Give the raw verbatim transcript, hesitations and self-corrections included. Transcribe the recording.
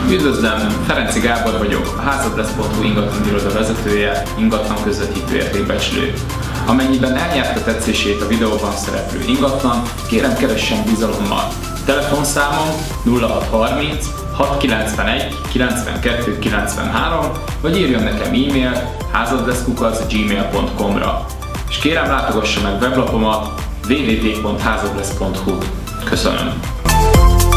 Üdvözlöm, Ferenci Gábor vagyok, a házadlesz pont hu ingatlan iroda vezetője, ingatlan közvetítő értékbecslő. Amennyiben elnyerte tetszését a videóban szereplő ingatlan, kérem keressen bizalommal. Telefonszámom nulla hat harminc hat kilencvenegy kilencvenkettő kilencvenhárom, vagy írjon nekem e-mailt házadlesz kukac gmail pont com-ra. És kérem látogassa meg weblapomat w w w pont házadlesz pont hu. Köszönöm!